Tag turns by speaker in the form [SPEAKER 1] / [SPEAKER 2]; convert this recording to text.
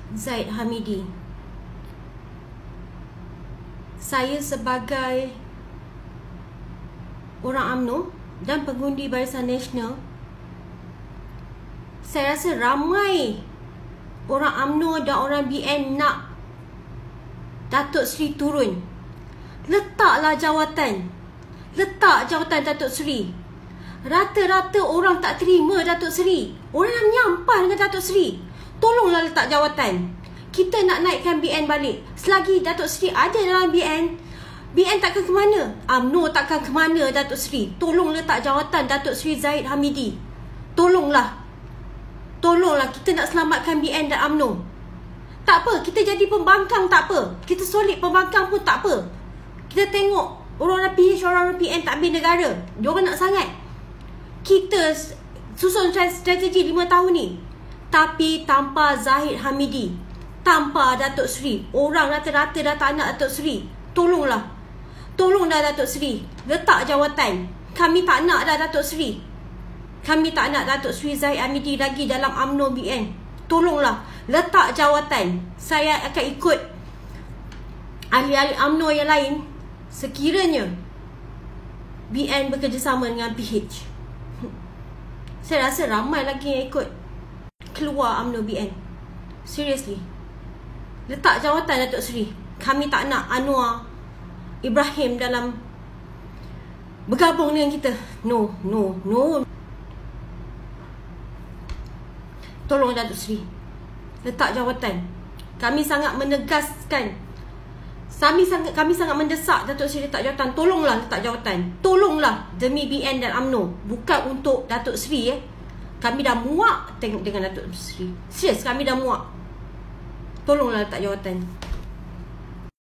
[SPEAKER 1] Zahid Hamidi. Saya sebagai orang UMNO dan pengundi Barisan Nasional, saya rasa ramai orang UMNO dan orang BN nak Datuk Seri turun. Letaklah jawatan. Letak jawatan Datuk Seri. Rata-rata orang tak terima Datuk Seri. Orang yang menyampah dengan Datuk Seri. Tolonglah letak jawatan. Kita nak naikkan BN balik. Selagi Datuk Seri ada dalam BN, BN takkan ke mana? UMNO takkan ke mana Datuk Seri. Tolong letak jawatan Datuk Seri Zahid Hamidi. Tolonglah. Tolonglah, kita nak selamatkan BN dan UMNO. Tak apa, kita jadi pembangkang tak apa. Kita solid pembangkang pun tak apa. Kita tengok orang-orang PH, orang-orang PN tak habis negara. Diorang nak sangat. Kita susun strategi 5 tahun ni. Tapi tanpa Zahid Hamidi, tanpa Datuk Seri, orang rata-rata dah tak nak Datuk Seri. Tolonglah. Tolonglah Datuk Seri. Letak jawatan. Kami tak nak dah Datuk Seri. Kami tak nak Datuk Seri Zahid Hamidi lagi dalam UMNO BN. Tolonglah. Letak jawatan. Saya akan ikut ahli-ahli UMNO yang lain sekiranya BN bekerjasama dengan PH. Saya rasa ramai lagi yang ikut keluar UMNO BN. Seriously. Letak jawatan Datuk Seri. Kami tak nak Anwar Ibrahim dalam bergabung dengan kita. No. Tolong Datuk Seri. Letak jawatan. Kami sangat menegaskan. Kami sangat mendesak Datuk Seri letak jawatan. Tolonglah letak jawatan. Tolonglah demi BN dan UMNO. Bukan untuk Datuk Seri. Kami dah muak tengok dengan Datuk Seri. Serius, kami dah muak. Tolonglah letak jawatan.